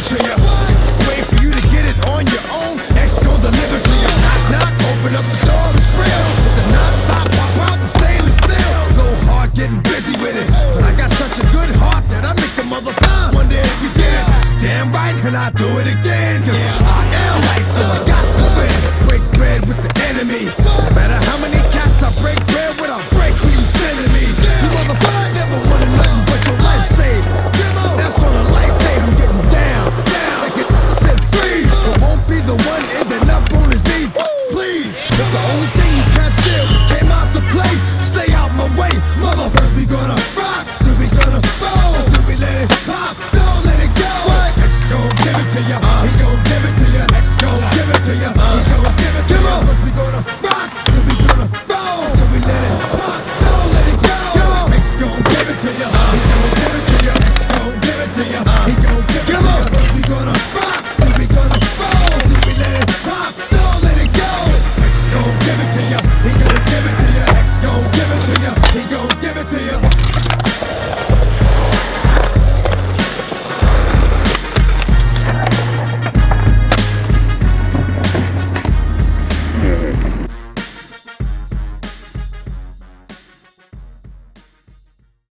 it to you. Wait for you to get it on your own, X gon' deliver to you. Knock, knock, open up the door, it's real. With the non-stop pop out and stainless steel. Go hard getting busy with it, but I got such a good heart that I make the motherfucker wonder if you did it. Damn right, and I do it again, cause I am right, so I got to win. Break bread with the enemy. No matter how many cats I break bread with, I break who you sending me. You motherfucker never wanted nothing but your life saved. That's on a life day, I'm getting down, down. Like it said freeze, but won't be the one ending up on his knees. Please, if the only thing you can't steal came out to play, stay out my way. Motherfuckers, we gonna rock, then we gonna roll, then we let it pop, don't let it go. X gon' give it to ya, he gon' give it to ya. X gon' give it to ya, he gon' give it to ya. First we gonna rock, then we gonna roll, then we let it pop.